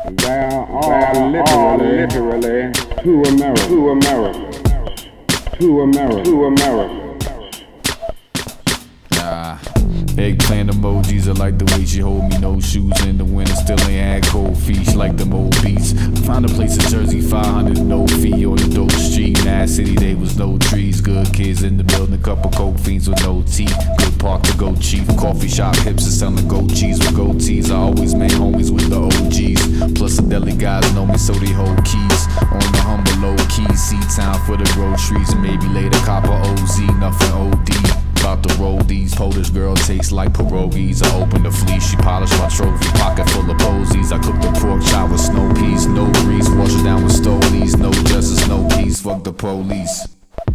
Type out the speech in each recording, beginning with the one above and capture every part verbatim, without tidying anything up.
They are literally, literally to America, to America, to America, to America. Nah, eggplant emojis are like the way she hold me. No shoes in the winter, still ain't had cold feet. She like them old beats. I found a place in Jersey, five hundred, no fee on the dope street. Mad city, there was no trees. Good kids in the building, a couple coke fiends with no teeth. Good park to go cheap. Coffee shop hips and selling goat cheese with goat tees. I always made homies with the O Gs. Plus the deli guys know me, so they hold keys. On the humble low key, C-town for the groceries. And maybe later copper O Z, nothing O D. About to roll these. Polish girl tastes like pierogies. I open the fleece, she polished my trophy. Pocket full of posies. I cook the pork chop with snow peas. No grease, wash it down with stolies. No justice, no peace, fuck the police.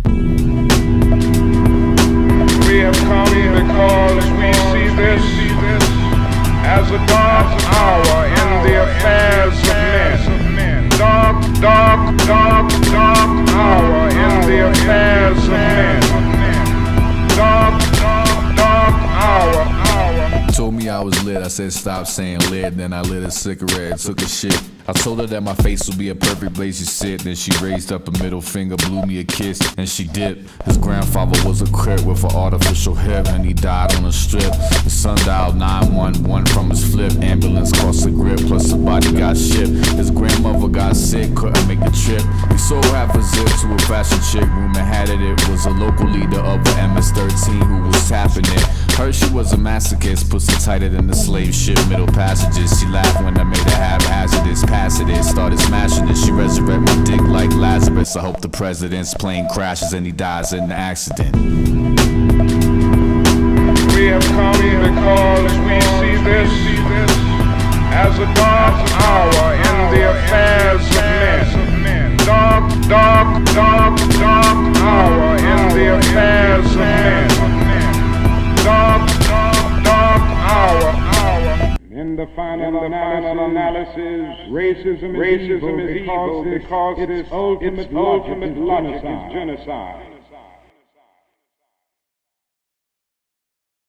We have come because we see this as a dark hour in the affairs of men. Dark, dark, dark, dark hour in the affairs of men. Dark, dark, dark hour, hour. Told me I was lit, I said stop saying lit. Then I lit a cigarette, took a shit. I told her that my face would be a perfect place to sit. Then she raised up a middle finger, blew me a kiss, and she dipped. His grandfather was a crip with an artificial hip, and he died on a strip. His son dialed nine one one from his flip. Ambulance cost a grip, plus the body got shipped. His grandmother got sick, couldn't make the trip. He sold half a zip to a fashion chick. Rumor had it it was a local leader of the M S thirteen who was tapping it. Heard she was a masochist, pussy tighter than the slave ship, middle passages. She laughed when I made her haphazardous. Pass it, started smashing it. She resurrect my dick like Lazarus. I hope the president's plane crashes and he dies in the accident. We have come because we see this as a dark hour in the affairs of men. Dark, dark, dark, dark hour in the affairs of men. Dark, dark, dark hour, hour. In the final, in the analysis, final analysis, racism is racism evil, is because, because its ultimate, its ultimate logic is genocide.